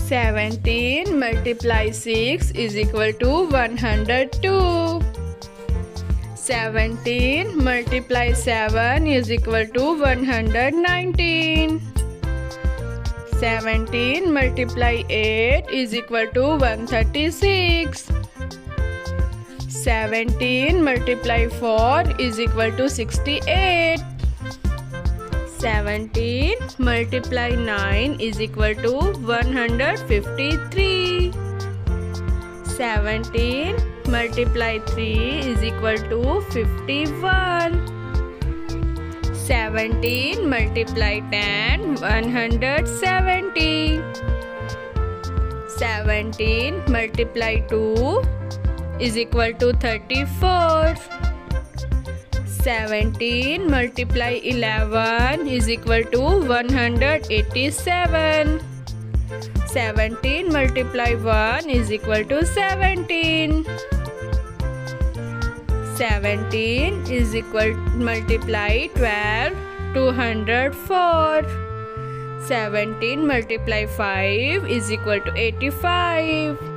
17 multiply 6 is equal to 102. 17 multiply 7 is equal to 119. 17 multiply 8 is equal to 136. 17 multiply 4 is equal to 68. 17 multiply 9 is equal to 153. 17 multiply 3 is equal to 51. 17 multiply 10, 170. 17 multiply 2 is equal to 34. 17 multiply 11 is equal to 187. 17 multiply 1 is equal to 17. 17 is equal multiply 12, 204. 17 multiply 5 is equal to 85.